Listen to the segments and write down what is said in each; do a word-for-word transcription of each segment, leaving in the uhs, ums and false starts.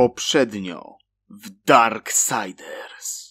Poprzednio w Darksiders.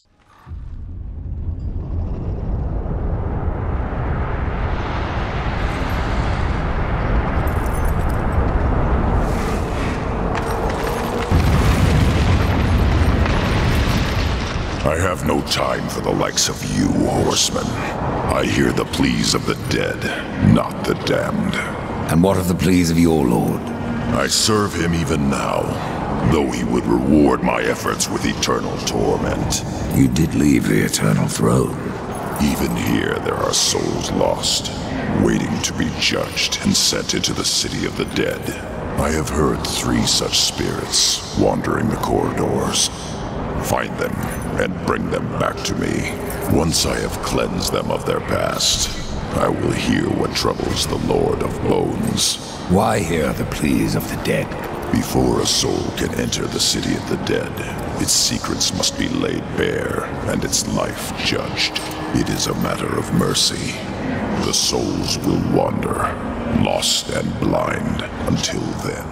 I have no time for the likes of you, horsemen. I hear the pleas of the dead, not the damned. And what of the pleas of your lord? I serve him even now, though he would reward my efforts with eternal torment. You did leave the eternal throne. Even here there are souls lost, waiting to be judged and sent into the city of the dead. I have heard three such spirits wandering the corridors. Find them and bring them back to me. Once I have cleansed them of their past, I will hear what troubles the Lord of Bones. Why hear the pleas of the dead? Before a soul can enter the city of the dead, its secrets must be laid bare and its life judged. It is a matter of mercy. The souls will wander, lost and blind, until then.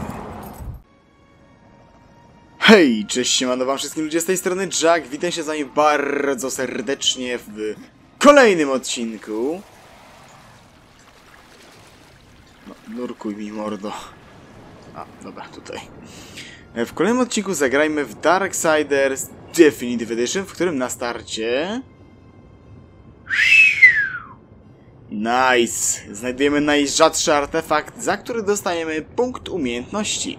Hej, cześć, siemano wam wszystkim ludzie, z tej strony Jack, witam się z wami bardzo serdecznie w kolejnym odcinku. No, nurkuj mi mordo. A, dobra, tutaj. W kolejnym odcinku zagrajmy w Darksiders Definitive Edition, w którym na starcie... Nice! Znajdujemy najrzadszy artefakt, za który dostajemy punkt umiejętności.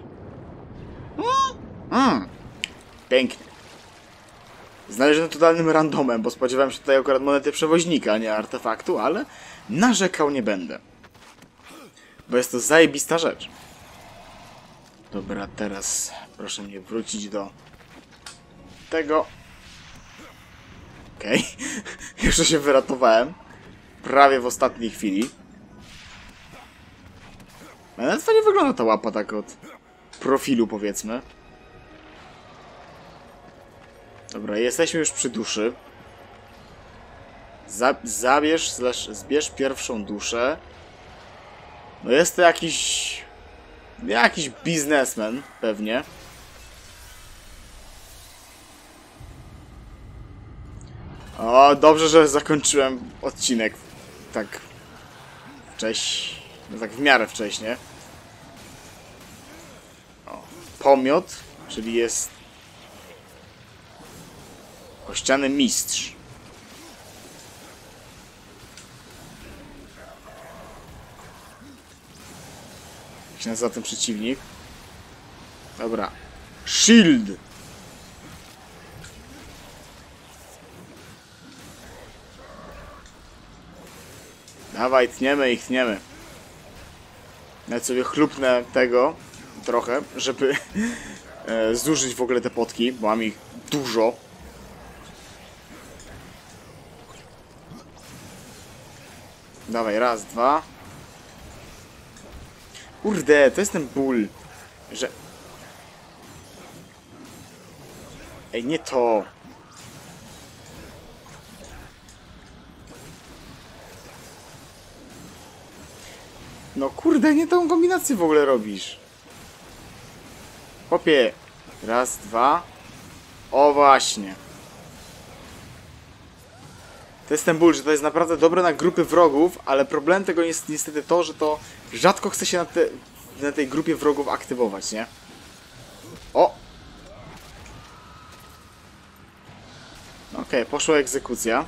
Mmm, pięknie. Znaleziony totalnym randomem, bo spodziewałem się tutaj akurat monety przewoźnika, a nie artefaktu, ale narzekał nie będę. Bo jest to zajebista rzecz. Dobra, teraz proszę mnie wrócić do tego. Okej. Okay. Jeszcze się wyratowałem. Prawie w ostatniej chwili. Ale nawet fajnie wygląda ta łapa tak od profilu, powiedzmy. Dobra, jesteśmy już przy duszy. Za zabierz, slash, zbierz pierwszą duszę. No jest to jakiś... Jakiś biznesmen, pewnie. O, dobrze, że zakończyłem odcinek tak wcześniej, no tak w miarę wcześnie. O, pomiot, czyli jest kościany mistrz. Jak się nazywa ten przeciwnik? Dobra. Shield! Dawaj, tniemy ich, tniemy. Nawet sobie chlupnę tego trochę, żeby e, zużyć w ogóle te potki, bo mam ich dużo. Dawaj, raz, dwa. Kurde, to jest ten ból, że... Ej, nie to. No kurde, nie tą kombinację w ogóle robisz. Chłopie. Raz, dwa. O właśnie. To jest ten ból, że to jest naprawdę dobre na grupy wrogów, ale problem tego jest niestety to, że to rzadko chce się na, te, na tej grupie wrogów aktywować, nie? O! Okej, okay, poszła egzekucja.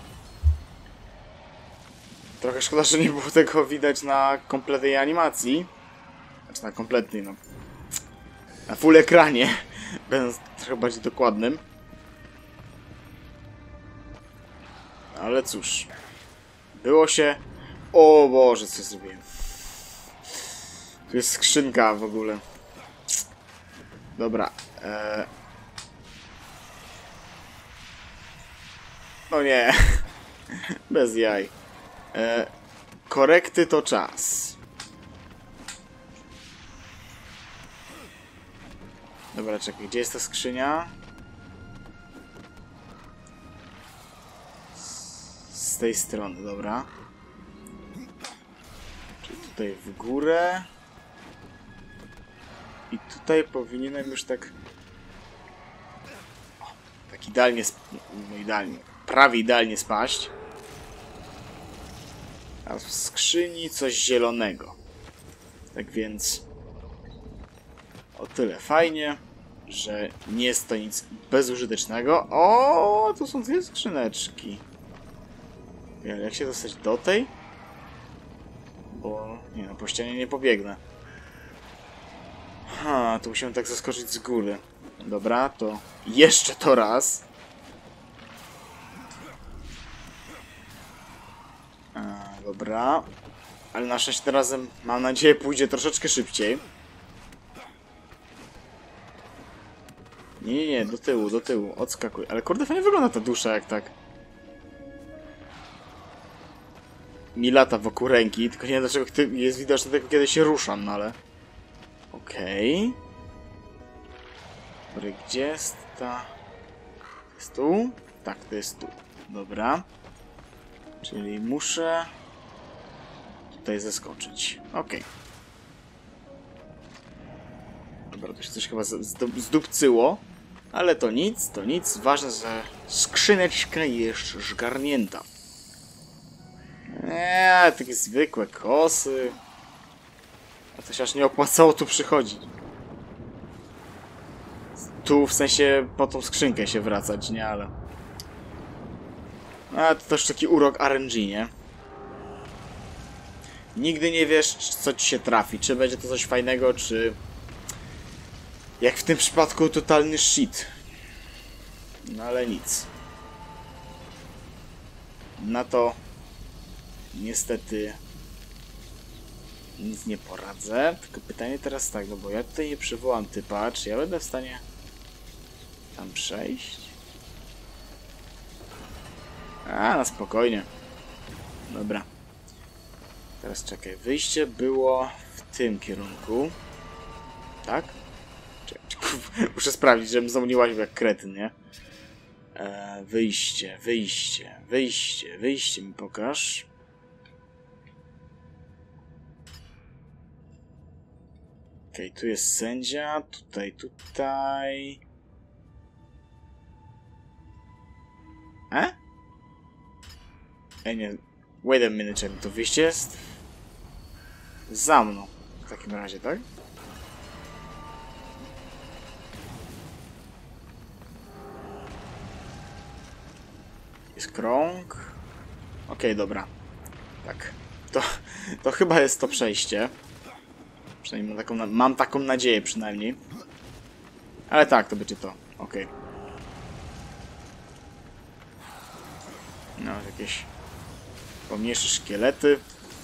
Trochę szkoda, że nie było tego widać na kompletnej animacji. Znaczy na kompletnej, no. Na full ekranie. Będąc trochę bardziej dokładnym. Ale cóż. Było się... O Boże, co zrobiłem. Tu jest skrzynka w ogóle. Dobra. Eee... No nie. Bez jaj. Eee... Korekty to czas. Dobra, czekaj. Gdzie jest ta skrzynia? Z tej strony, dobra. Czyli tutaj w górę. I tutaj powinienem już tak tak idealnie, no idealnie, prawie idealnie spaść. A w skrzyni coś zielonego. Tak więc o tyle fajnie, że nie jest to nic bezużytecznego. O, tu są dwie skrzyneczki. Ale jak się dostać do tej? Bo nie no, po ścianie nie pobiegnę. Ha, tu musimy tak zaskoczyć z góry. Dobra, to jeszcze to raz. A, dobra. Ale na szczęście razem, mam nadzieję, pójdzie troszeczkę szybciej. Nie, nie, nie, do tyłu, do tyłu, odskakuj. Ale kurde, fajnie wygląda ta dusza, jak tak mi lata wokół ręki, tylko nie wiem dlaczego jest widoczne tylko kiedy się ruszam, no ale... Okej. Okay. Gdzie jest ta... To jest tu? Tak, to jest tu. Dobra. Czyli muszę... tutaj zeskoczyć. Okej. Okay. Dobra, to się coś chyba zdupcyło. Ale to nic, to nic. Ważne, że skrzyneczka jest zgarnięta. Eee, takie zwykłe kosy. A to się aż nie opłacało tu przychodzić. Tu w sensie po tą skrzynkę się wracać, nie, ale... A to też taki urok R N G, nie? Nigdy nie wiesz, co ci się trafi. Czy będzie to coś fajnego, czy... jak w tym przypadku totalny shit. No ale nic. Na to... niestety... nic nie poradzę. Tylko pytanie teraz tak, no bo ja tutaj nie przywołam typa. Czy ja będę w stanie... tam przejść? A, na spokojnie. Dobra. Teraz czekaj. Wyjście było w tym kierunku. Tak? Czekaj, czekaj. Muszę sprawdzić, żebym znowu nie łaził jak kretyn, nie? E, wyjście, wyjście, wyjście, wyjście mi pokaż. Okej, okay, tu jest sędzia, tutaj, tutaj... E? Ej, nie... Wait a minute, to wyjście jest... za mną. W takim razie, tak? Jest krąg. Okej, okay, dobra. Tak. To, to chyba jest to przejście. Przynajmniej mam taką, mam taką nadzieję przynajmniej. Ale tak, to będzie to. Okej. Okay. No, jakieś pomniejsze szkielety.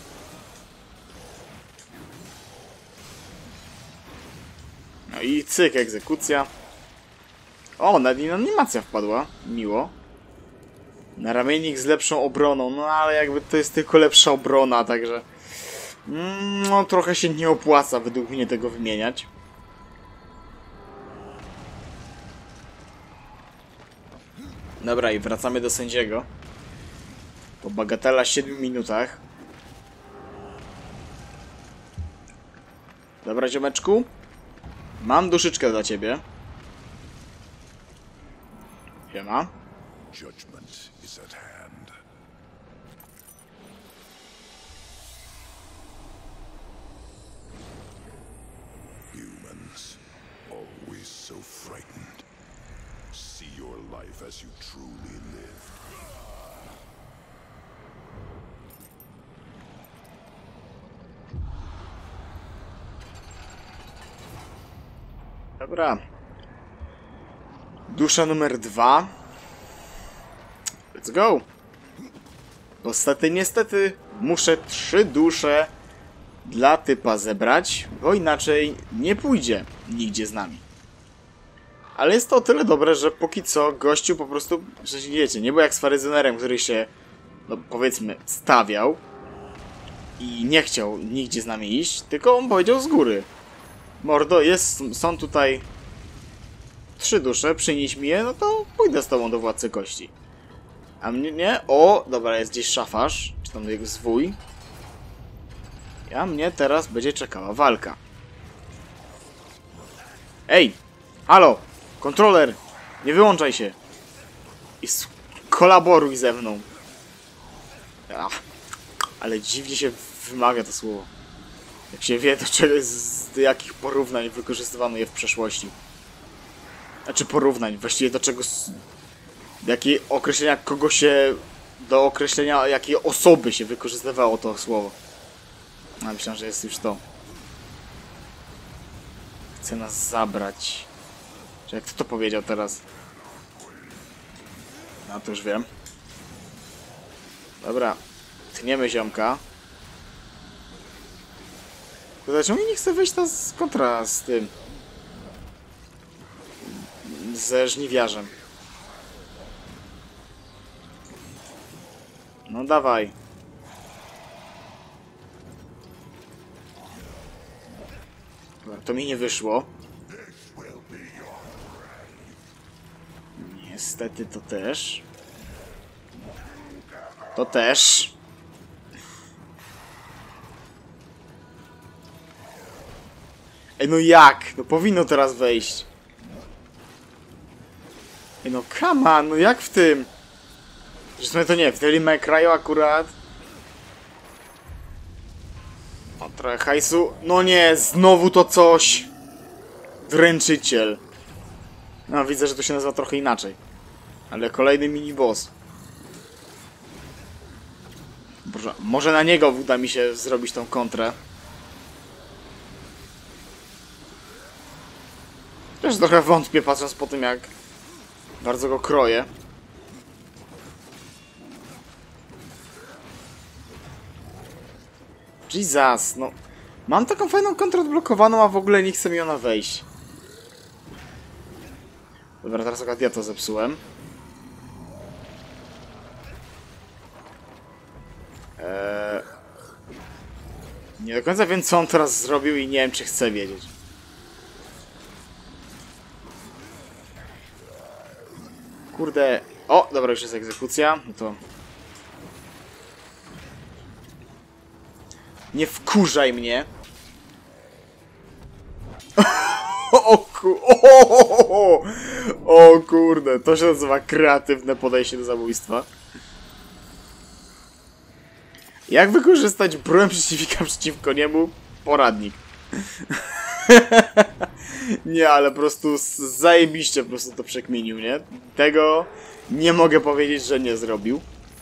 No i cyk, egzekucja. O, nawet animacja wpadła. Miło. Na ramiennik z lepszą obroną. No ale jakby to jest tylko lepsza obrona, także... no trochę się nie opłaca według mnie tego wymieniać. Dobra, i wracamy do sędziego. Po bagatela siedmiu minutach. Dobra, ziomeczku. Mam duszyczkę dla ciebie. Siema. Judgment is at hand. Humans, always so frightened. See your life as you truly live. Dobra. Dusza numer dwa. Let's go. Niestety, niestety muszę trzy dusze dla typa zebrać, bo inaczej nie pójdzie nigdzie z nami. Ale jest to o tyle dobre, że póki co gościu po prostu, że wiecie, nie był jak z Faryzynerem, który się, no powiedzmy, stawiał i nie chciał nigdzie z nami iść, tylko on powiedział z góry: mordo, jest, są tutaj trzy dusze, przynieś mi je, no to pójdę z tobą do Władcy Kości. A mnie nie? O, dobra, jest gdzieś szafarz, czy tam jego zwój. A mnie teraz będzie czekała walka. Ej! Halo! Kontroler! Nie wyłączaj się! I kolaboruj ze mną. Ach, ale dziwnie się wymawia to słowo. Jak się wie, do czego, z jakich porównań wykorzystywano je w przeszłości. Znaczy porównań, właściwie do czego... Do jakiej określenia kogo się... Do określenia jakiej osoby się wykorzystywało to słowo. A myślałem, że jest już to. Chce nas zabrać. Czy jak kto to powiedział teraz? No to już wiem. Dobra. Tniemy ziomka. Dlaczego mi nie chce wyjść ta z kontra z tym? Ze żniwiarzem. No dawaj. Dobra, to mi nie wyszło. Niestety to też. To też. Ej, no jak? No powinno teraz wejść. Ej, no come on, no jak w tym? Zresztą to nie, w Devil May Cry akurat. O, trochę hajsu. No nie, znowu to coś. Dręczyciel. No, widzę, że to się nazywa trochę inaczej. Ale kolejny mini-boss. Boże, może na niego uda mi się zrobić tą kontrę. Też trochę wątpię, patrząc po tym, jak bardzo go kroję. Jesus, no. Mam taką fajną kontrę odblokowaną, a w ogóle nie chce mi ona wejść. Dobra, teraz akurat ja to zepsułem. Eee... Nie do końca wiem, co on teraz zrobił i nie wiem, czy chcę wiedzieć. Kurde... O, dobra, już jest egzekucja. No to... Nie wkurzaj mnie. O, ku... o, o kurde, to się nazywa kreatywne podejście do zabójstwa. Jak wykorzystać broń przeciwnika przeciwko niemu? Poradnik. Nie, ale po prostu zajebiście po prostu to przekminił, nie? Tego nie mogę powiedzieć, że nie zrobił.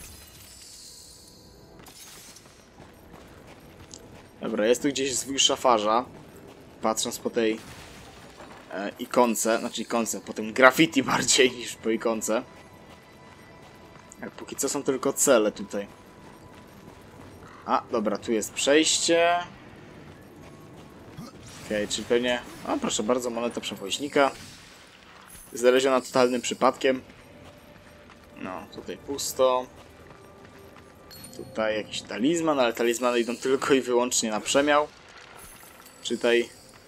Dobra, jest tu gdzieś zwój szafarza. Patrząc po tej e, ikonce, znaczy ikonce, po tym graffiti bardziej niż po ikonce. Jak póki co są tylko cele tutaj. A, dobra, tu jest przejście. Okej, okay, czyli pewnie... O, proszę bardzo, moneta przewoźnika. Znaleziona totalnym przypadkiem. No, tutaj pusto. Tutaj jakiś talizman, ale talizmany idą tylko i wyłącznie na przemiał. Czytaj.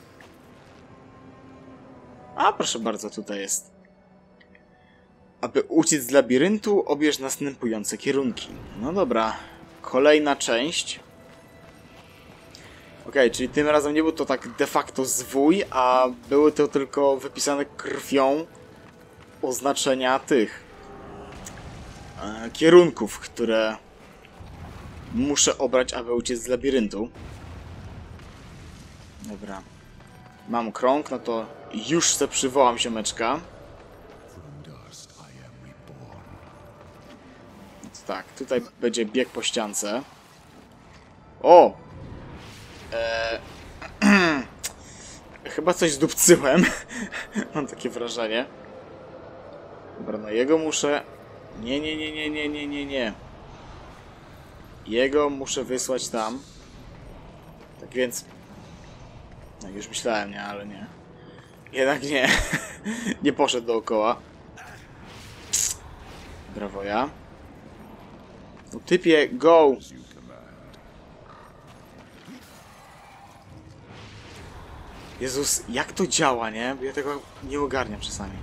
A, proszę bardzo, tutaj jest. Aby uciec z labiryntu, obierz następujące kierunki. No dobra. Kolejna część. Okej, okay, czyli tym razem nie był to tak de facto zwój, a były to tylko wypisane krwią oznaczenia tych e, kierunków, które muszę obrać, aby uciec z labiryntu. Dobra. Mam krąg, no to już se przywołam ziomeczka. No to tak, tutaj będzie bieg po ściance. O! Eee... Chyba coś zdupcyłem. Mam takie wrażenie. Dobra, no jego muszę... Nie, nie, nie, nie, nie, nie, nie, nie. Jego muszę wysłać tam. Tak więc... No już myślałem, nie, ale nie. Jednak nie. Nie poszedł dookoła. Brawo ja. No typie, go! Jezus, jak to działa, nie? Bo ja tego nie ogarniam czasami.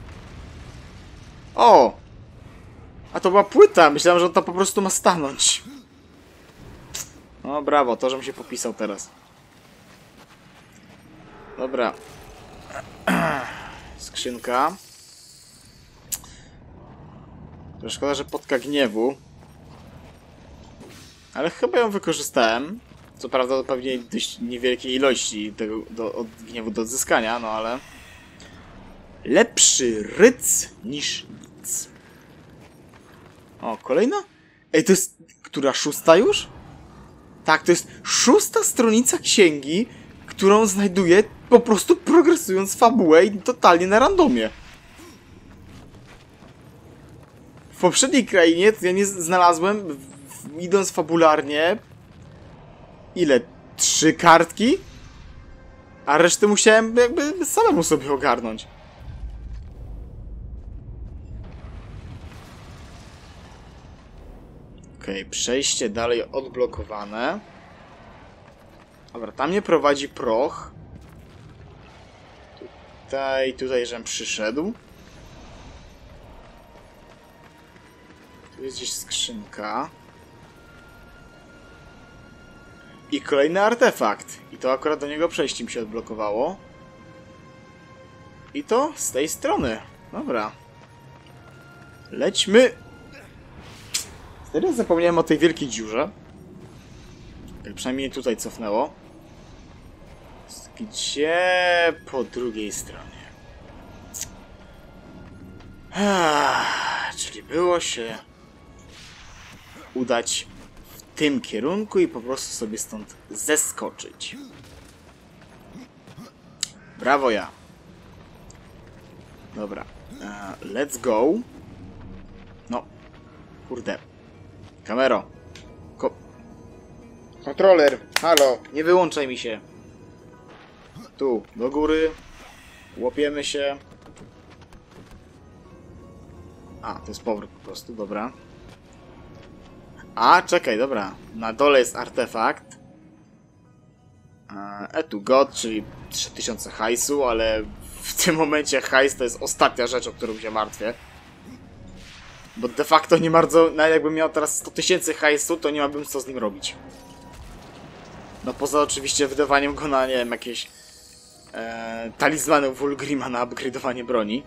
O! A to była płyta! Myślałem, że on to po prostu ma stanąć. No brawo, to, żebym się popisał teraz. Dobra. Skrzynka. To szkoda, że potka gniewu. Ale chyba ją wykorzystałem. Co prawda to pewnie dość niewielkiej ilości tego do, od gniewu do odzyskania, no ale... Lepszy ryc niż nic. O, kolejna? Ej, to jest... Która szósta już? Tak, to jest szósta stronica księgi, którą znajduję po prostu progresując fabułę i totalnie na randomie. W poprzedniej krainie to ja nie znalazłem, w, w, idąc fabularnie, ile? Trzy kartki? A resztę musiałem jakby samemu sobie ogarnąć. Okej, okay, przejście dalej odblokowane. Dobra, tam mnie prowadzi proch. Tutaj, tutaj, żem przyszedł. Tu jest gdzieś skrzynka. I kolejny artefakt. I to akurat do niego przejście mi się odblokowało. I to z tej strony. Dobra. Lećmy. Teraz zapomniałem o tej wielkiej dziurze. Tak przynajmniej tutaj cofnęło. Gdzie po drugiej stronie? Ah, czyli było się udać w tym kierunku i po prostu sobie stąd zeskoczyć. Brawo ja. Dobra. Uh, let's go. No. Kurde. Kamero. Ko Kontroler. Halo. Nie wyłączaj mi się. Tu. Do góry. Łopiemy się. A, to jest powrót po prostu. Dobra. A, czekaj, dobra. Na dole jest artefakt. E tu god, czyli trzy tysiące hajsu, ale w tym momencie hajs to jest ostatnia rzecz, o którą się martwię. Bo de facto nie bardzo, nawet jakbym miał teraz sto tysięcy hajsu, to nie miałbym co z nim robić. No poza oczywiście wydawaniem go na, nie wiem, jakieś e, talizmany Wulgrima na upgrade'owanie broni.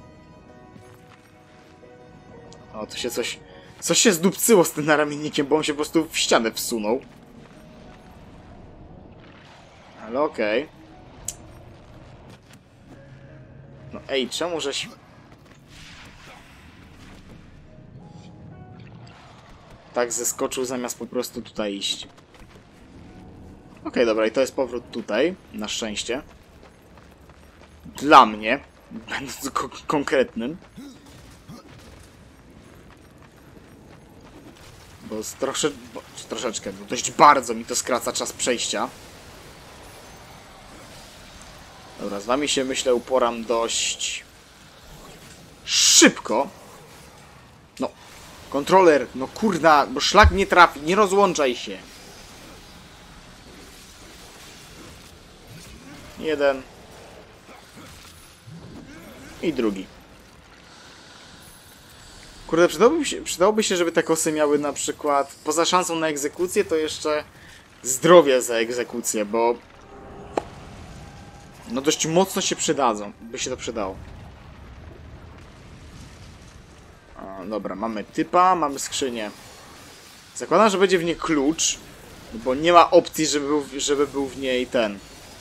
O, tu się coś... Coś się zdupcyło z tym naramiennikiem, bo on się po prostu w ścianę wsunął. Ale okej. Okay. No ej, czemu żeś... Tak zeskoczył zamiast po prostu tutaj iść. Okej, okay, dobra, i to jest powrót tutaj, na szczęście. Dla mnie, będąc ko konkretnym. Bo, z trosze bo troszeczkę, bo dość bardzo mi to skraca czas przejścia. Dobra, z wami się myślę uporam dość szybko. No, kontroler, no kurna, bo szlak nie trafi, nie rozłączaj się. Jeden. I drugi. Kurde, przydałoby się, przydałoby się, żeby te kosy miały na przykład, poza szansą na egzekucję, to jeszcze zdrowie za egzekucję, bo no dość mocno się przydadzą, by się to przydało. O, dobra, mamy typa, mamy skrzynię. Zakładam, że będzie w niej klucz, bo nie ma opcji, żeby był, żeby był w niej ten.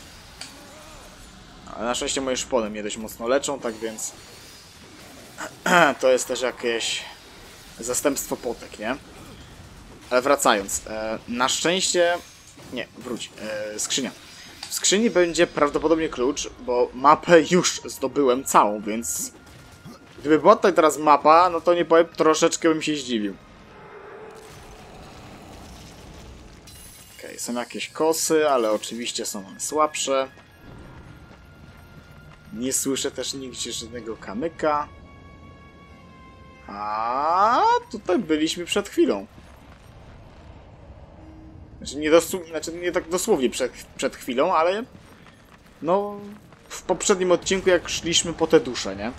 Ale na szczęście moje szpony mnie dość mocno leczą, tak więc to jest też jakieś zastępstwo potek, nie? Ale wracając, e, na szczęście... Nie, wróć. E, skrzynia. W skrzyni będzie prawdopodobnie klucz, bo mapę już zdobyłem całą, więc... Gdyby była tutaj teraz mapa, no to nie powiem, troszeczkę bym się zdziwił. Okej, okay, są jakieś kosy, ale oczywiście są one słabsze. Nie słyszę też nigdzie żadnego kamyka. A tutaj byliśmy przed chwilą. Znaczy nie, znaczy nie tak dosłownie przed, przed chwilą, ale no w poprzednim odcinku jak szliśmy po te dusze, nie?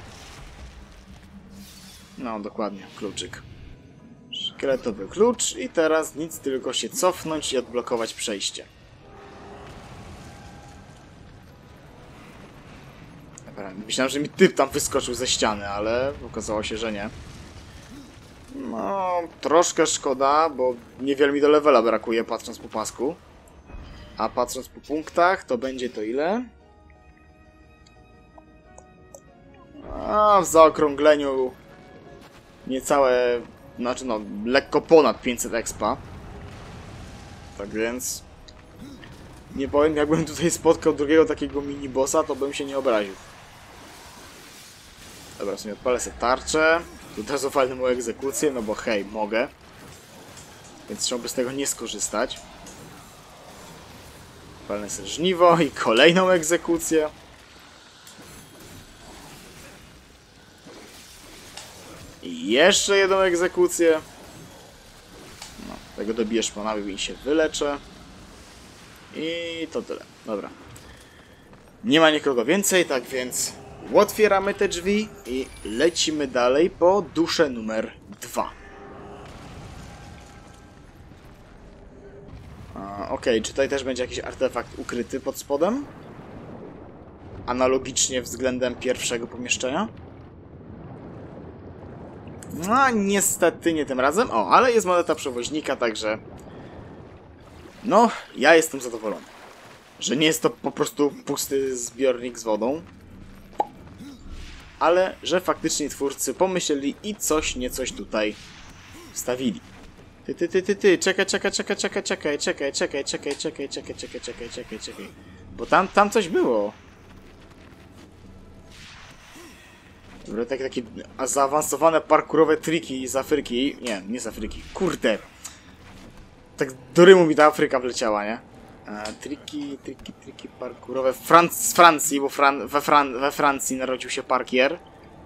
No dokładnie, kluczyk. Szkieletowy klucz i teraz nic, tylko się cofnąć i odblokować przejście. Dobra, myślałem, że mi typ tam wyskoczył ze ściany, ale okazało się, że nie. No, troszkę szkoda, bo niewiele mi do levela brakuje, patrząc po pasku. A patrząc po punktach, to będzie to ile? A w zaokrągleniu niecałe, znaczy no, lekko ponad pięćset expa. Tak więc nie powiem, jakbym tutaj spotkał drugiego takiego mini-bossa, to bym się nie obraził. Dobra, w sumie odpalę sobie tarczę. Tu też ofalnę moją egzekucję, no bo hej, mogę. Więc trzeba by z tego nie skorzystać. Odpalę sobie żniwo i kolejną egzekucję. I jeszcze jedną egzekucję. No, tego dobiję szponami i się wyleczę. I to tyle. Dobra. Nie ma nikogo więcej, tak więc otwieramy te drzwi i lecimy dalej po duszę numer dwa. Okej, okay, czy tutaj też będzie jakiś artefakt ukryty pod spodem? Analogicznie względem pierwszego pomieszczenia? No, niestety nie tym razem. O, ale jest moneta przewoźnika, także... No, ja jestem zadowolony. Że nie jest to po prostu pusty zbiornik z wodą. Ale, że faktycznie twórcy pomyśleli i coś niecoś tutaj wstawili. Ty, ty, ty, ty, ty, czekaj, czekaj, czekaj, czekaj, czekaj, czekaj, czekaj, czekaj, czekaj, czekaj, czekaj, czekaj, czekaj, czekaj. Bo tam, tam coś było. Dobra, takie, takie zaawansowane parkurowe triki z Afryki. Nie, nie z Afryki. Kurde. Tak do rymu mi ta Afryka wleciała, nie? E, triki, triki, triki parkurowe. Franc z Francji, bo Fran we, Fran we Francji narodził się parkier.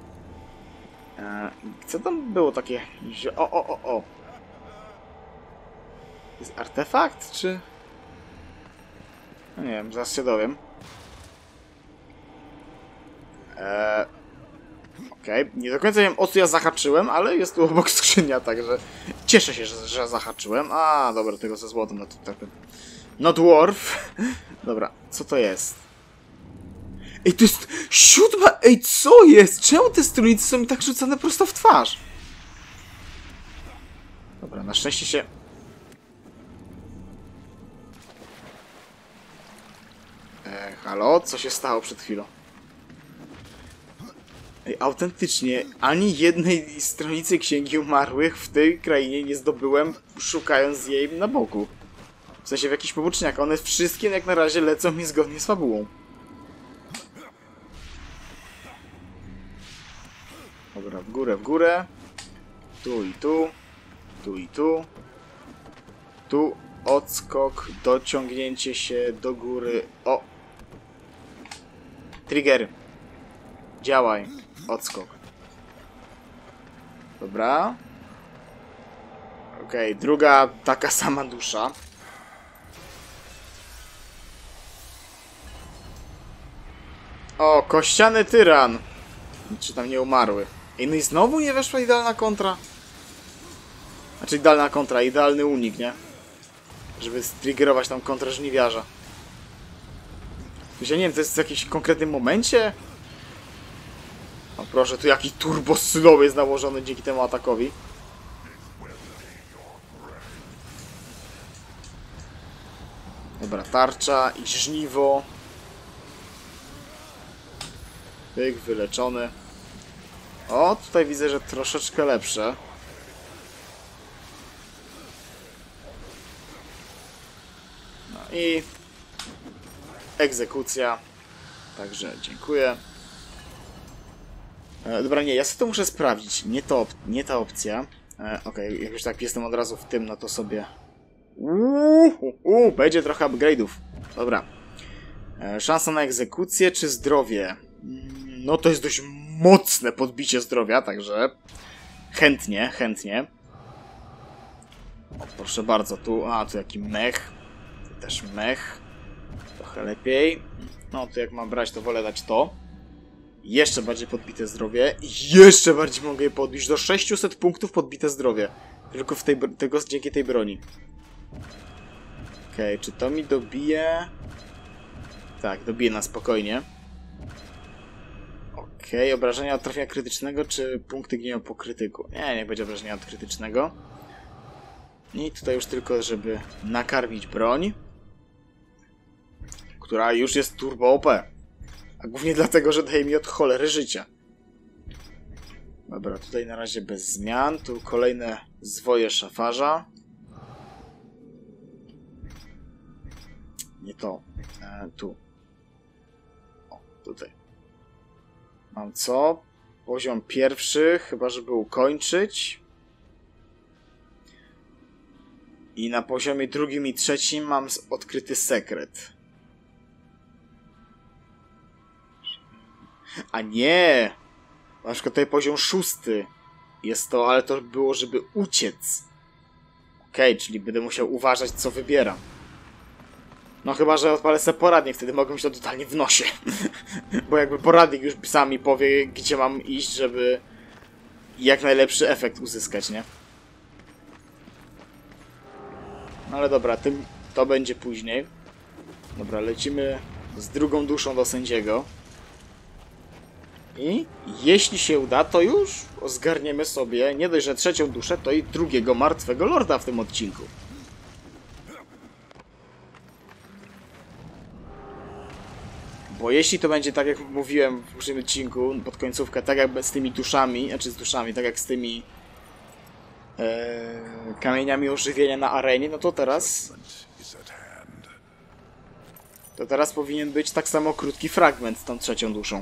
E, co tam było takie? O, o, o, o. Jest artefakt, czy... No nie wiem, zaraz się dowiem. Eee... Okej, okay. Nie do końca wiem, o co ja zahaczyłem, ale jest tu obok skrzynia, także cieszę się, że, że zahaczyłem. A, dobra, tego ze złotem, no to tak. No dwarf. Dobra, co to jest? Ej, to jest siódma... Ej, co jest? Czemu te strunice są mi tak rzucane prosto w twarz? Dobra, na szczęście się... Eee, halo? Co się stało przed chwilą? Ej, autentycznie, ani jednej stronicy Księgi Umarłych w tej krainie nie zdobyłem, szukając jej na boku. W sensie w jakichś poboczniach. One wszystkie jak na razie lecą mi zgodnie z fabułą. Dobra, w górę, w górę. Tu i tu. Tu i tu. Tu odskok, dociągnięcie się do góry. O! Triggery. Działaj. Odskok. Dobra. Okej, okay, druga taka sama dusza. O, kościany tyran. Czy tam nie umarły. Ej, no i znowu nie weszła idealna kontra. Znaczy idealna kontra, idealny unik, nie? Żeby striggerować tam kontrę żniwiarza. Ja nie wiem, to jest w jakimś konkretnym momencie? O proszę, tu jaki turbo slow jest nałożony dzięki temu atakowi. Dobra, tarcza i żniwo. Pyk, wyleczony. O, tutaj widzę, że troszeczkę lepsze. No i egzekucja. Także dziękuję. E, dobra, nie, ja sobie to muszę sprawdzić. Nie, to op nie ta opcja. E, Okej, okay, jak już tak jestem od razu w tym, no to sobie... Uuu, uu, będzie trochę upgrade'ów. Dobra. E, szansa na egzekucję czy zdrowie? No to jest dość mocne podbicie zdrowia, także... Chętnie, chętnie. O, proszę bardzo, tu... A, tu jaki mech. Tu też mech. Trochę lepiej. No, to jak mam brać, to wolę dać to. Jeszcze bardziej podbite zdrowie. Jeszcze bardziej mogę je podbić. Do sześciuset punktów podbite zdrowie. Tylko w tej, tego, dzięki tej broni. Okej, okay, czy to mi dobije? Tak, dobije na spokojnie. Okej, Okej, okay, obrażenia od trafienia krytycznego, czy punkty gniją po krytyku? Nie, niech będzie obrażenia od krytycznego. I tutaj już tylko, żeby nakarmić broń, która już jest turbo O P. A głównie dlatego, że daje mi od cholery życia. Dobra, tutaj na razie bez zmian. Tu kolejne zwoje szafarza. Nie to. E, tu. O, tutaj. Mam co? Poziom pierwszy, chyba żeby ukończyć. I na poziomie drugim i trzecim mam odkryty sekret. A nie! Na przykład tutaj poziom szósty. Jest to, ale to było, żeby uciec. Okej, okay, czyli będę musiał uważać, co wybieram. No chyba, że odpalę sobie poradnik, wtedy mogę mieć to totalnie w nosie. Bo jakby poradnik już sami powie, gdzie mam iść, żeby jak najlepszy efekt uzyskać, nie? No ale dobra, tym to będzie później. Dobra, lecimy z drugą duszą do sędziego. I jeśli się uda, to już zgarniemy sobie nie dość, że trzecią duszę, to i drugiego martwego lorda w tym odcinku. Bo jeśli to będzie tak, jak mówiłem w poprzednim odcinku, pod końcówkę, tak jak z tymi duszami, znaczy z duszami, tak jak z tymi e, kamieniami ożywienia na arenie, no to teraz to teraz powinien być tak samo krótki fragment z tą trzecią duszą.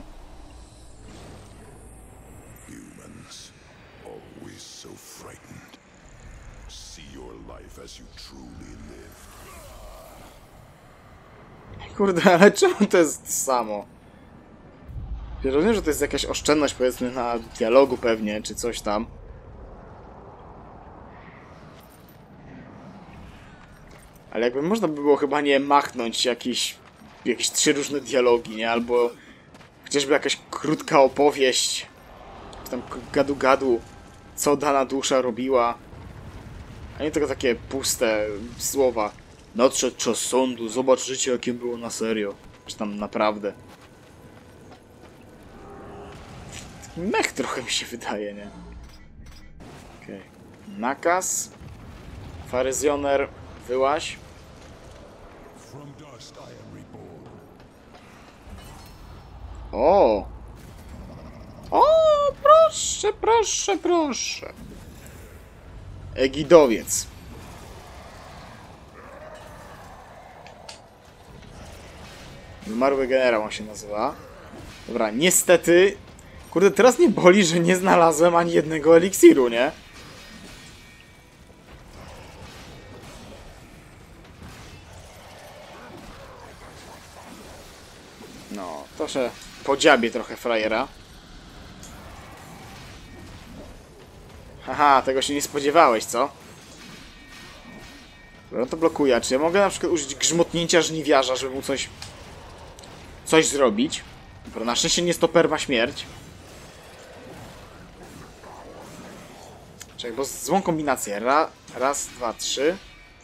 Kurde, ale czemu to jest samo? Ja rozumiem, że to jest jakaś oszczędność, powiedzmy, na dialogu pewnie, czy coś tam. Ale jakby można by było chyba, nie, machnąć jakieś, jakieś trzy różne dialogi, nie? Albo chociażby jakaś krótka opowieść, czy tam gadu-gadu, co dana dusza robiła. A nie tylko takie puste słowa. Nadszedł czas sądu, zobacz życie, jakie było na serio. Czy tam naprawdę. Taki mech trochę mi się wydaje, nie? Okej. Okay. Nakaz. Faryzjoner, wyłaź. O! O, proszę, proszę, proszę. Egidowiec. Wymarły generał on się nazywa. Dobra, niestety... Kurde, teraz mnie boli, że nie znalazłem ani jednego eliksiru, nie? No, to się podziabie trochę frajera. Haha, tego się nie spodziewałeś, co? Dobra, to blokuje. Czy ja mogę na przykład użyć grzmotnięcia żniwiarza, żeby mu coś... coś zrobić? Dobra, na szczęście nie jest to perma śmierć. Czekaj, bo złą kombinację. Ra, raz, dwa, trzy.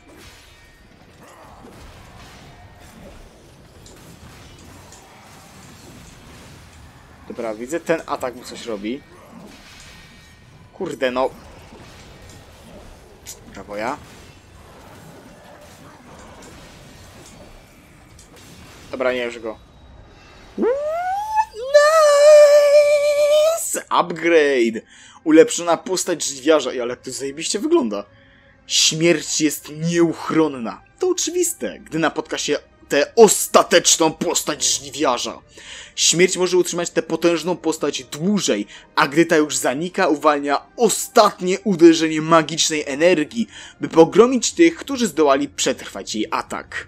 Dobra, widzę, ten atak mu coś robi. Kurde, no. Brawo ja. Dobra, nie, już go. Nice! Upgrade! Ulepszona postać żniwiarza. Ale jak to zajebiście wygląda. Śmierć jest nieuchronna. To oczywiste, gdy napotka się tę ostateczną postać żniwiarza. Śmierć może utrzymać tę potężną postać dłużej, a gdy ta już zanika, uwalnia ostatnie uderzenie magicznej energii, by pogromić tych, którzy zdołali przetrwać jej atak.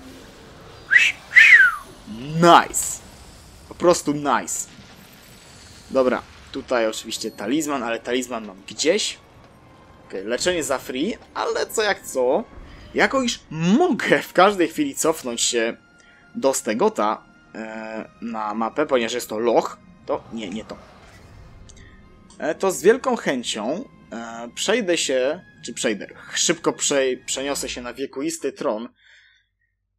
Nice! Po prostu nice. Dobra, tutaj oczywiście talizman, ale talizman mam gdzieś. Okay, leczenie za free, ale co jak co, jako iż mogę w każdej chwili cofnąć się do Stegota e, na mapę, ponieważ jest to loch, to nie, nie to. E, to z wielką chęcią e, przejdę się, czy przejdę, szybko prze, przeniosę się na wiekuisty tron,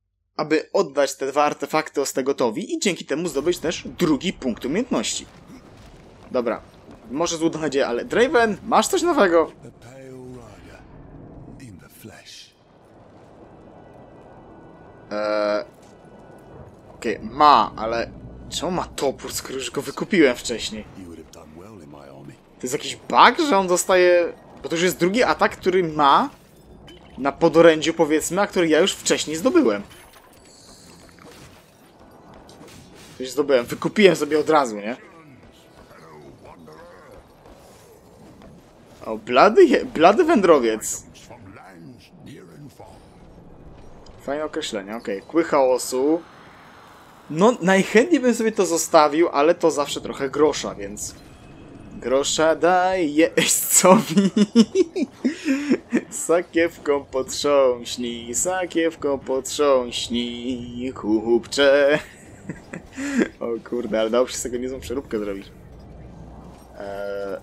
aby oddać te dwa artefakty Ostegotowi i dzięki temu zdobyć też drugi punkt umiejętności. Dobra. Może złudna nadzieja, ale Draven, masz coś nowego? The Pale Rider in the flesh. Eee... Okej, okay, ma, ale... Czemu ma topór, skoro już go wykupiłem wcześniej? You would have done well in my army. To jest jakiś bug, że on dostaje... Bo to już jest drugi atak, który ma na podorędziu, powiedzmy, a który ja już wcześniej zdobyłem. To już zdobyłem, wykupiłem sobie od razu, nie? O, blady, je... blady wędrowiec. Fajne określenie, okej. Okay. Kły chaosu. No, najchętniej bym sobie to zostawił, ale to zawsze trochę grosza, więc... Grosza daj jeźdźcowi. Sakiewką potrząśnij, sakiewką potrząśnij, chłopcze. O kurde, ale dało się z tego niezłą przeróbkę zrobić. Eee...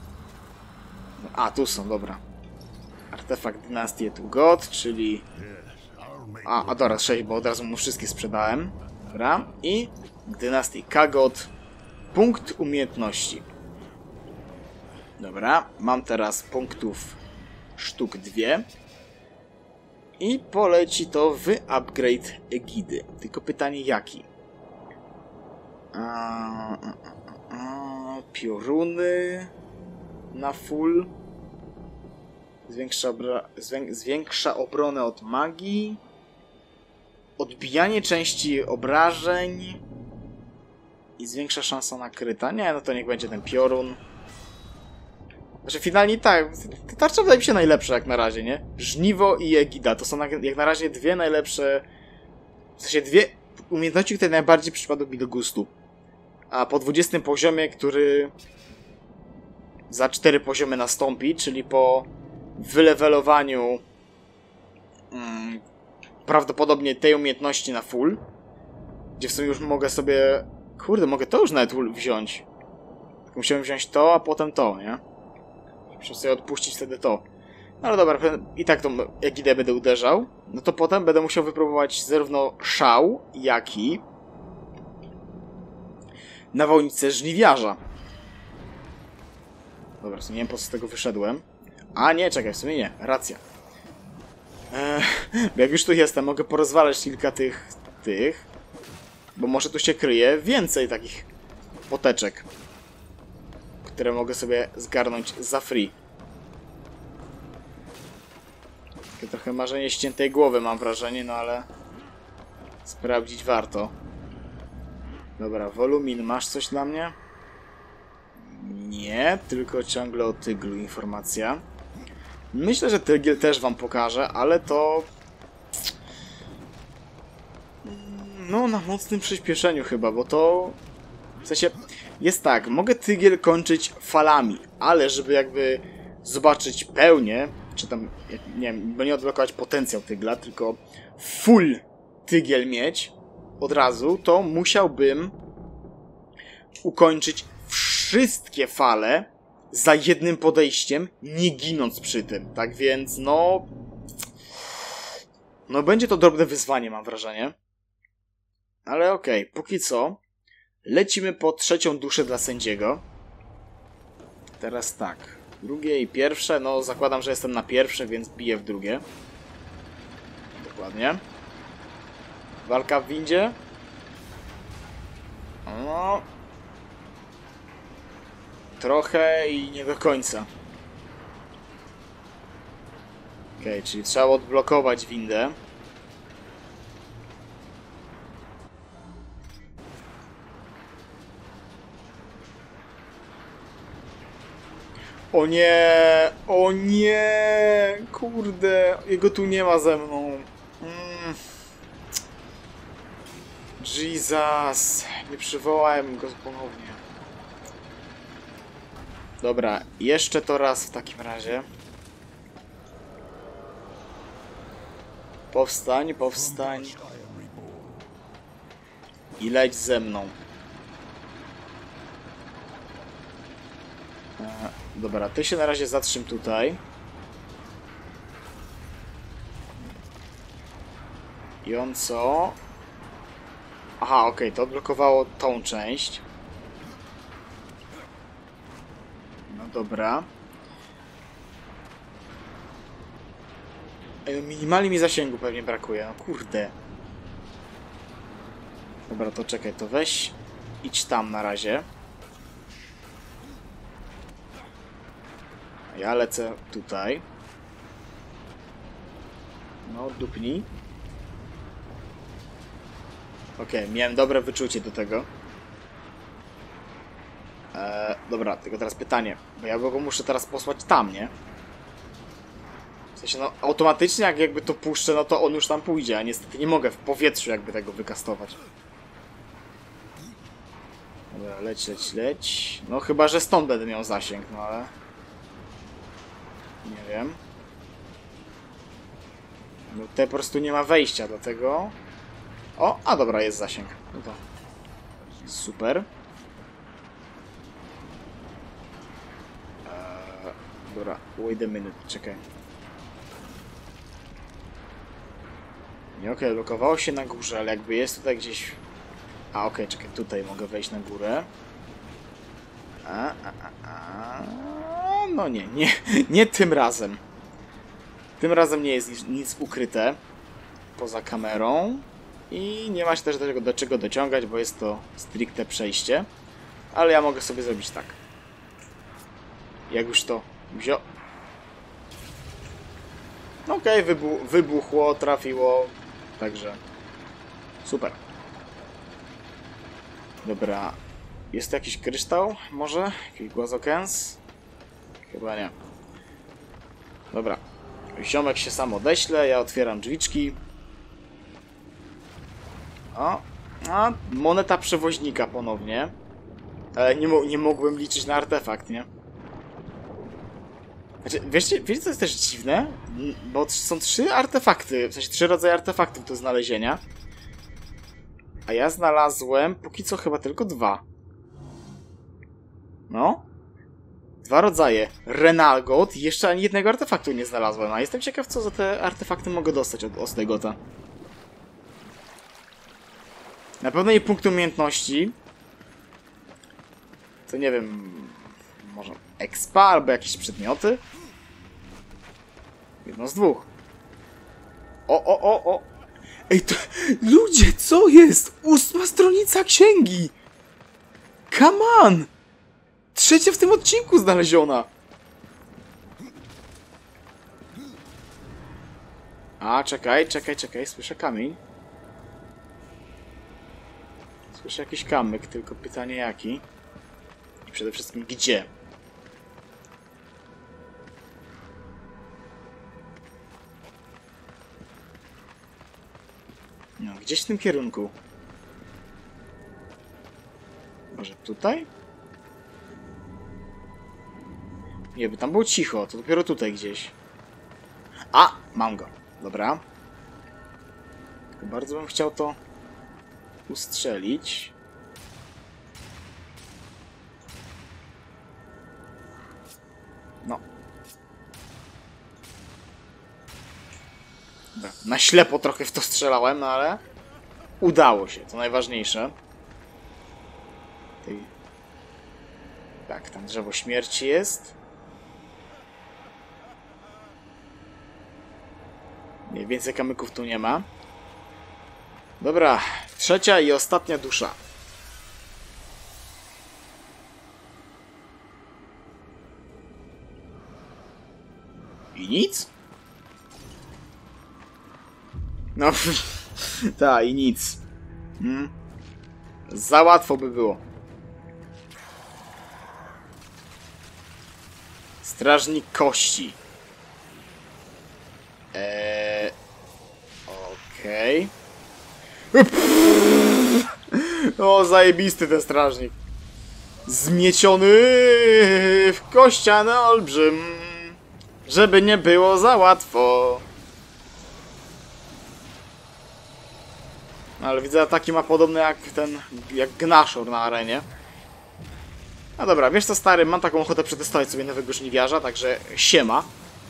A, tu są, dobra. Artefakt Dynastii to God, czyli... A, a dobra, sześć, bo od razu mu wszystkie sprzedałem. Dobra. I Dynastii Kagot. Punkt umiejętności. Dobra. Mam teraz punktów sztuk dwie. I poleci to w upgrade Egidy. Tylko pytanie jaki? A, a, a, a, pioruny na full. Zwiększa, obra zwię zwiększa obronę od magii. Odbijanie części obrażeń. I zwiększa szansa na kryta. Nie, no to niech będzie ten piorun. Znaczy finalnie tak, tarcza wydaje mi się najlepsza jak na razie, nie? Żniwo i Egida to są na, jak na razie dwie najlepsze... W sensie dwie umiejętności, które najbardziej przypadły mi do gustu. A po dwudziestym poziomie, który za cztery poziomy nastąpi, czyli po wylewelowaniu mm, prawdopodobnie tej umiejętności na full, gdzie w sumie już mogę sobie... Kurde, mogę to już nawet wziąć. Musiałem wziąć to, a potem to, nie? Muszę sobie odpuścić wtedy to. No ale dobra, i tak to jak idę będę uderzał, no to potem będę musiał wypróbować zarówno szał, jak i nawałnicę żniwiarza. Dobra, w sumie nie wiem po co z tego wyszedłem. A nie, czekaj, w sumie nie, racja. Eee, jak już tu jestem, mogę porozwalać kilka tych, tych, bo może tu się kryje więcej takich poteczek, które mogę sobie zgarnąć za free. Takie trochę marzenie ściętej głowy mam wrażenie, no ale sprawdzić warto. Dobra, Wolumin, masz coś dla mnie? Nie, tylko ciągle o tyglu informacja. Myślę, że tygiel też wam pokażę, ale to... No, na mocnym przyspieszeniu chyba, bo to... W sensie, jest tak, mogę tygiel kończyć falami, ale żeby jakby zobaczyć pełnię, czy tam, nie wiem, bo nie odblokować potencjał tygla, tylko full tygiel mieć od razu, to musiałbym ukończyć wszystkie fale za jednym podejściem, nie ginąc przy tym. Tak więc, no... No będzie to drobne wyzwanie, mam wrażenie. Ale okej, okay, póki co lecimy po trzecią duszę dla sędziego. Teraz tak. Drugie i pierwsze. No, zakładam, że jestem na pierwsze, więc biję w drugie. Dokładnie. Walka w windzie. No... Trochę i nie do końca. Okej, okay, czyli trzeba odblokować windę. O nie! O nie! Kurde! Jego tu nie ma ze mną. Mm. Jesus! Nie przywołałem go ponownie. Dobra, jeszcze to raz w takim razie. Powstań, powstań. I leć ze mną. E, dobra, ty się na razie zatrzym tutaj. I on co? Aha, okej, okay, to odblokowało tą część. dobra. Ej, minimalnie mi zasięgu pewnie brakuje, no kurde. Dobra, to czekaj, to weź, idź tam na razie. Ja lecę tutaj. No, dupnij. Okej, okay, miałem dobre wyczucie do tego. Eee, dobra, tylko teraz pytanie. Bo ja go muszę teraz posłać tam, nie? W sensie, no, automatycznie jak jakby to puszczę, no to on już tam pójdzie, a niestety nie mogę w powietrzu jakby tego wykastować. Dobra, leć, leć, leć. No chyba, że stąd będę miał zasięg, no ale... Nie wiem. No tutaj po prostu nie ma wejścia do tego. O, a dobra, jest zasięg. No to... Super. Eee, dobra, wait a minute, czekaj. Nie, okej, okay, blokowało się na górze, ale jakby jest tutaj gdzieś... A, okej, okay, czekaj, tutaj mogę wejść na górę. A, a, a, a... No nie, nie, nie tym razem. Tym razem nie jest nic, nic ukryte poza kamerą. I nie ma się też do czego, do czego dociągać, bo jest to stricte przejście. Ale ja mogę sobie zrobić tak. Jak już to wziął... Okej, okay, wybu wybuchło, trafiło. Także super. Dobra. Jest tu jakiś kryształ? Może? Jakiś głazokęs? Chyba nie. Dobra. Ziomek się sam odeśle, ja otwieram drzwiczki. O, a moneta przewoźnika ponownie. Ale nie, mo nie mogłem liczyć na artefakt, nie? Znaczy, wiecie, wiecie co jest też dziwne? Bo są trzy artefakty, w sensie trzy rodzaje artefaktów do znalezienia. A ja znalazłem póki co chyba tylko dwa. No. Dwa rodzaje. Renalgot i jeszcze ani jednego artefaktu nie znalazłem. A jestem ciekaw, co za te artefakty mogę dostać od Ostegota. Na pewno nie punkt umiejętności. To nie wiem... Może expa albo jakieś przedmioty? Jedno z dwóch. O, o, o, o! Ej, to... Ludzie, co jest? Ósma stronica księgi! Come on! Trzecia w tym odcinku znaleziona! A, czekaj, czekaj, czekaj, słyszę kamień. Słyszę jakiś kamyk, tylko pytanie jaki. I przede wszystkim gdzie? No, gdzieś w tym kierunku. Może tutaj? Nie, bo tam było cicho, to dopiero tutaj gdzieś. A! Mam go. Dobra. Tylko bardzo bym chciał to ustrzelić. No. Dobra. Na ślepo trochę w to strzelałem, no ale udało się, to najważniejsze. Tej... Tak, tam drzewo śmierci jest. Nie, więcej kamyków tu nie ma. Dobra, trzecia i ostatnia dusza. I nic? No, tak, i nic. Hmm. Za łatwo by było. Strażnik kości. Eee... Okej. Okay. O, zajebisty ten strażnik. Zmieciony w kościany olbrzym. Żeby nie było za łatwo. Ale widzę, ataki ma podobne jak ten, jak Gnashor na arenie. No dobra, wiesz co stary, mam taką ochotę przetestować sobie nowego żniwiarza, także siema.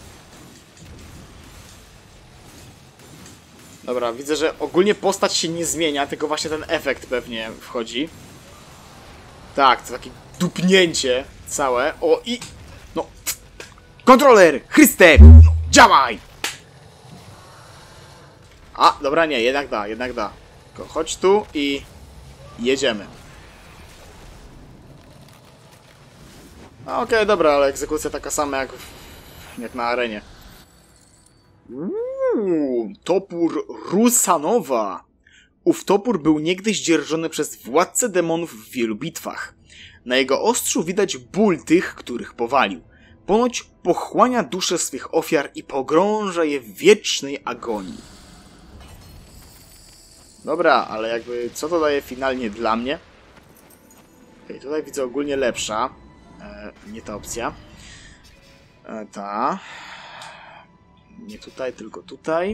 Dobra, widzę, że ogólnie postać się nie zmienia, tylko właśnie ten efekt pewnie wchodzi. Tak, to takie dupnięcie całe. O, i Kontroler! Chryste! No, działaj! A, dobra, nie, jednak da, jednak da. Tylko chodź tu i jedziemy. No, okej, okay, dobra, ale egzekucja taka sama jak, w, jak na arenie. Uuu, topór Rusanowa. Ów topór był niegdyś dzierżony przez władcę demonów w wielu bitwach. Na jego ostrzu widać ból tych, których powalił. Ponoć pochłania dusze swych ofiar i pogrąża je w wiecznej agonii. Dobra, ale jakby co to daje finalnie dla mnie? Okej, okay, tutaj widzę ogólnie lepsza. E, nie ta opcja. E, ta. Nie tutaj, tylko tutaj.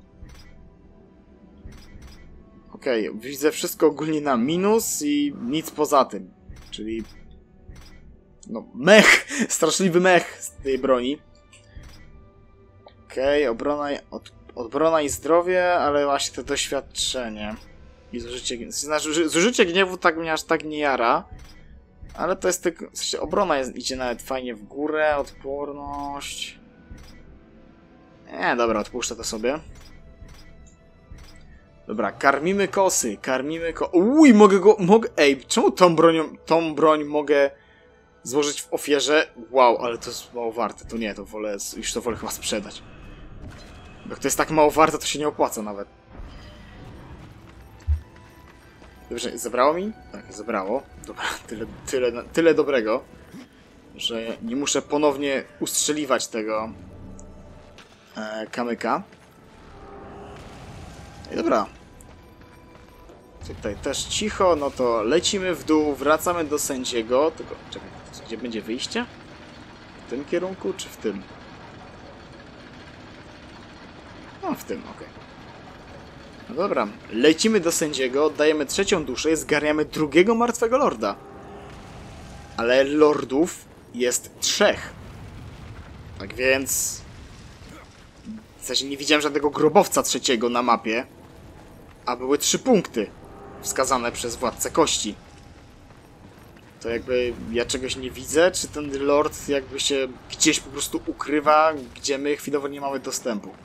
Okej, okay, widzę wszystko ogólnie na minus i nic poza tym. Czyli... no, mech! Straszliwy mech z tej broni. Okej, okay, obrona, od, odbrona i zdrowie, ale właśnie to doświadczenie. I zużycie, znaczy, zużycie gniewu tak mnie aż tak nie jara. Ale to jest tylko... w sensie obrona jest, idzie nawet fajnie w górę, odporność... Nie, dobra, odpuszczę to sobie. Dobra, karmimy kosy, karmimy ko... Uj, mogę go... mogę... Ej, czemu tą bronią... tą broń mogę złożyć w ofierze? Wow, ale to jest mało warte. To nie, to wolę... już to wolę chyba sprzedać. Bo jak to jest tak mało warte, to się nie opłaca nawet. Dobrze, zebrało mi? Tak, zebrało. Dobra, tyle, tyle, tyle dobrego, że nie muszę ponownie ustrzeliwać tego e, kamyka. I dobra. Tutaj też cicho, no to lecimy w dół, wracamy do sędziego. Tylko, czekaj, gdzie będzie wyjście? W tym kierunku, czy w tym? No, w tym, okej. Okay. No dobra, lecimy do sędziego, oddajemy trzecią duszę i zgarniamy drugiego martwego lorda. Ale lordów jest trzech. Tak więc... w sensie nie widziałem żadnego grobowca trzeciego na mapie, a były trzy punkty wskazane przez władcę kości. To jakby ja czegoś nie widzę, czy ten lord jakby się gdzieś po prostu ukrywa, gdzie my chwilowo nie mamy dostępu.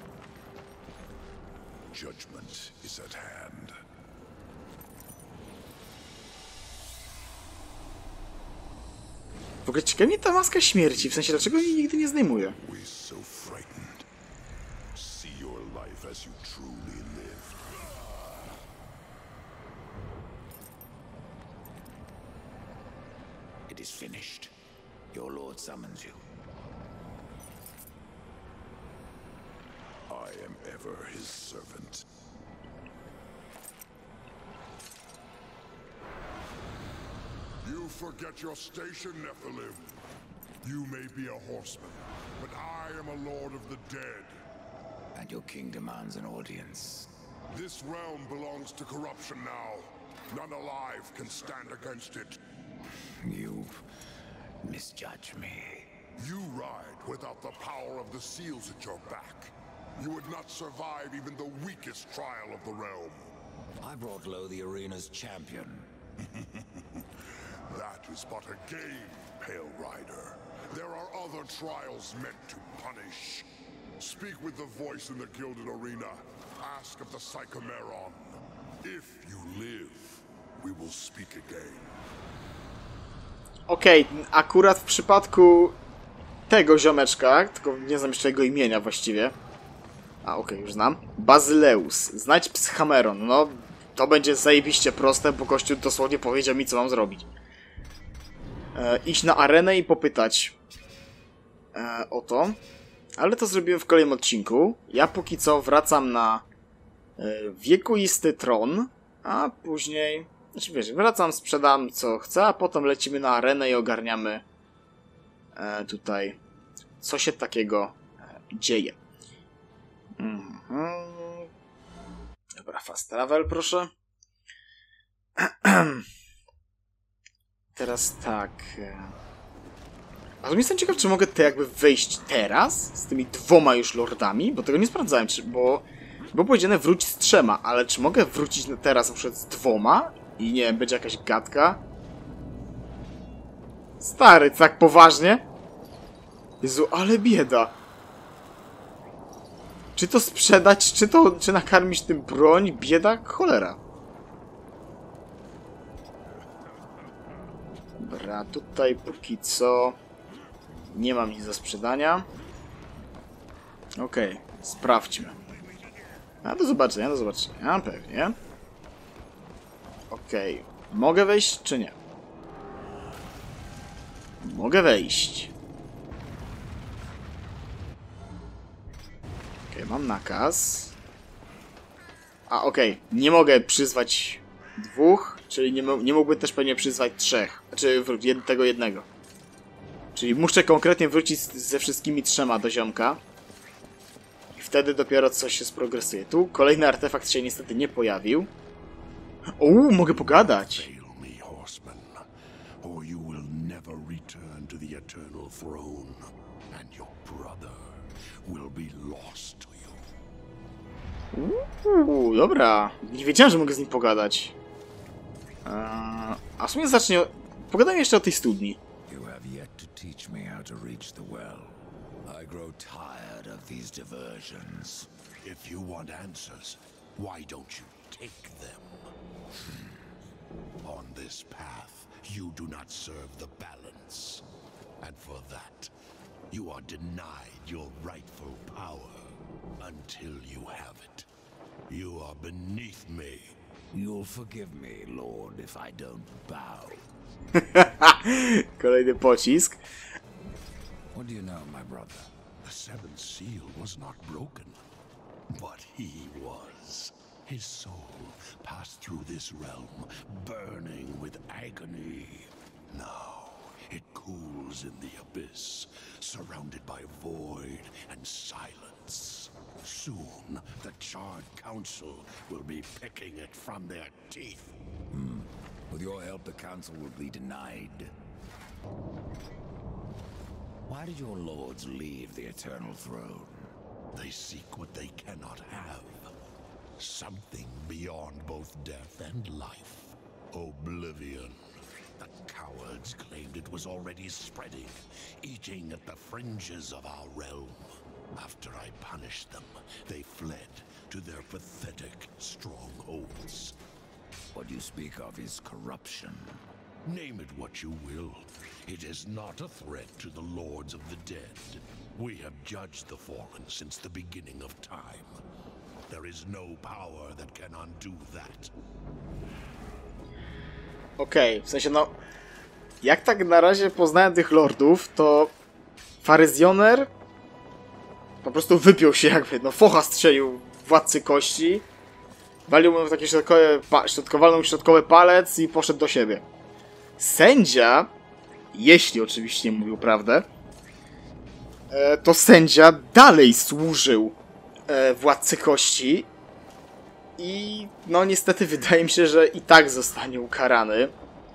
Judgment is at hand. W ogóle ciekawi mnie ta maska śmierci, w sensie dlaczego jej nigdy nie zdejmuję. We so frightened. See your life as you truly lived. It is finished. Your lord summons you. I am ever his servant. You forget your station, Nephilim. You may be a horseman, but I am a lord of the dead. And your king demands an audience. This realm belongs to corruption now. None alive can stand against it. You misjudge me. You ride without the power of the seals at your back. You would not survive even the weakest trial of the realm. I brought low the arena's champion. That is but a game, Pale Rider. There are other trials meant to punish. Speak with the voice in the Gilded Arena. Ask of the Psychomeron. If you live, we will speak again. Okej, okay, akurat w przypadku tego ziomeczka, tylko nie znam jeszcze jego imienia właściwie. A, okej, okay, już znam. Bazyleus. Znajdź Psychameron. No, to będzie zajebiście proste, bo gościu dosłownie powiedział mi, co mam zrobić. E, iść na arenę i popytać e, o to. Ale to zrobiłem w kolejnym odcinku. Ja póki co wracam na e, wiekuisty tron, a później... Znaczy wiesz, wracam, sprzedam co chcę, a potem lecimy na arenę i ogarniamy e, tutaj, co się takiego e, dzieje. Mhm. Dobra, fast travel, proszę. Teraz tak. A to jestem ciekaw, czy mogę te jakby wejść teraz z tymi dwoma już lordami, bo tego nie sprawdzałem, czy, bo było powiedziane wróć z trzema, ale czy mogę wrócić teraz na przykład z dwoma i nie wiem, będzie jakaś gadka? Stary, tak poważnie? Jezu, ale bieda. Czy to sprzedać, czy to, czy nakarmić tym broń? Bieda, cholera. Dobra, tutaj póki co nie mam nic do sprzedania. Okej, okay, sprawdźmy. A do zobaczenia, do zobaczenia, pewnie. Okej, okay. Mogę wejść czy nie? Mogę wejść. Okej, okay, mam nakaz. A, okej, okay. Nie mogę przyzwać dwóch, czyli nie, nie mógłbym też pewnie przyzwać trzech. Znaczy jed tego jednego. Czyli muszę konkretnie wrócić ze wszystkimi trzema do ziomka. I wtedy dopiero coś się sprogresuje. Tu kolejny artefakt się niestety nie pojawił. Uuu, mogę pogadać. Uuu, dobra. Nie wiedziałem, że mogę z nim pogadać. Eee, a w sumie zacznie... Pogadajmy jeszcze o tej studni. You have yet to teach me how to reach the well. I grow tired of these diversions. If you want answers, why don't you take them? On this path, you do not serve the balance. And for that, you are denied your rightful power until you have it. You are beneath me. You'll forgive me, Lord, if I don't bow. Kolejny pocisk. What do you know, my brother? The seventh seal was not broken, but he was. His soul passed through this realm, burning with agony. Now it cools in the abyss, surrounded by void and silence. Soon, the Charred Council will be picking it from their teeth. Hmm. With your help, the Council will be denied. Why did your lords leave the Eternal Throne? They seek what they cannot have. Something beyond both death and life. Oblivion. The cowards claimed it was already spreading, eating at the fringes of our realm. After I punished them, they fled to their pathetic strongholds. What you speak of is corruption. Name it what you will. It is not a threat to the Lords of the Dead. We have judged the Fallen since the beginning of time. There is no power that can undo that. Okej, okay, w sensie no... Jak tak na razie poznałem tych lordów, to... Faryzjoner... Po prostu wypiął się jakby, no focha strzelił Władcy Kości. Walił mu w taki środkowy, pa, środkowalny środkowy palec i poszedł do siebie. Sędzia, jeśli oczywiście mówił prawdę, e, to sędzia dalej służył e, Władcy Kości i no niestety wydaje mi się, że i tak zostanie ukarany.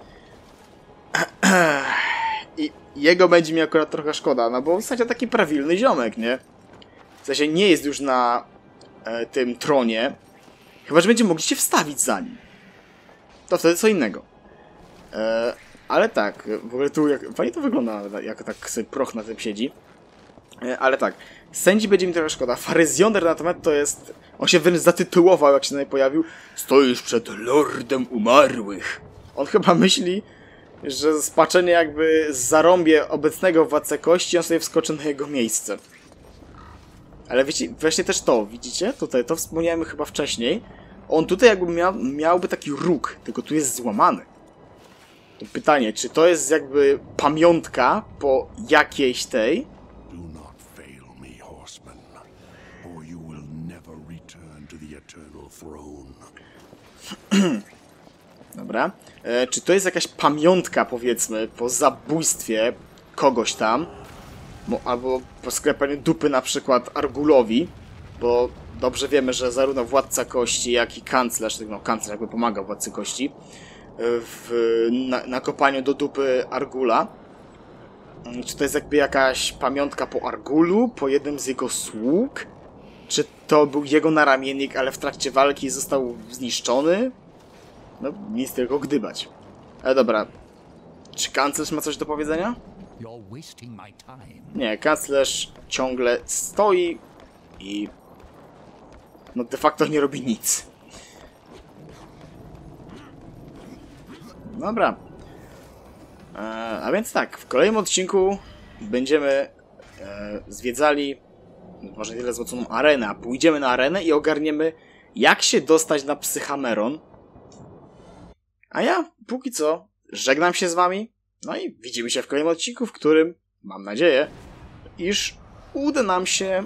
I jego będzie mi akurat trochę szkoda, no bo sędzia taki prawilny ziomek, nie? W sensie nie jest już na e, tym tronie. Chyba że będziemy mogli się wstawić za nim. To wtedy co innego. E, ale tak, w ogóle tu jak, fajnie to wygląda, jak tak sobie proch na tym siedzi. E, ale tak, sędzi będzie mi trochę szkoda. Faryzjoner natomiast to jest... On się wręcz zatytułował, jak się tutaj pojawił. Stoisz przed Lordem Umarłych. On chyba myśli, że spaczenie jakby zarąbie obecnego Władcę Kości, on sobie wskoczy na jego miejsce. Ale wiecie, właśnie też to, widzicie? Tutaj, to wspomniałem chyba wcześniej. On tutaj jakby miał, miałby taki róg, tylko tu jest złamany. To pytanie, czy to jest jakby pamiątka po jakiejś tej? Do not fail me, horseman, or you will never return to the eternal throne. Dobra. E, czy to jest jakaś pamiątka, powiedzmy, po zabójstwie kogoś tam? Bo, albo po sklepaniu dupy na przykład Argulowi, bo dobrze wiemy, że zarówno Władca Kości, jak i kanclerz, no kanclerz jakby pomagał Władcy Kości, w na, nakopaniu do dupy Argula. Czy to jest jakby jakaś pamiątka po Argulu, po jednym z jego sług? Czy to był jego naramiennik, ale w trakcie walki został zniszczony? No, nic tylko gdybać. Ale dobra. Czy kanclerz ma coś do powiedzenia? You're wasting my time. Nie, kanclerz ciągle stoi i no de facto nie robi nic. Dobra. E, a więc tak, w kolejnym odcinku będziemy e, zwiedzali może nie tyle złoconą arenę, a pójdziemy na arenę i ogarniemy, jak się dostać na Psychameron. A ja póki co żegnam się z wami. No i widzimy się w kolejnym odcinku, w którym mam nadzieję, iż uda nam się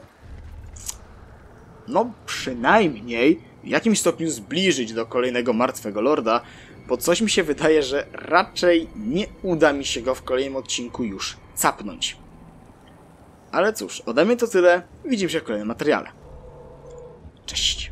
no przynajmniej w jakimś stopniu zbliżyć do kolejnego Martwego Lorda, bo coś mi się wydaje, że raczej nie uda mi się go w kolejnym odcinku już capnąć. Ale cóż, ode mnie to tyle. Widzimy się w kolejnym materiale. Cześć!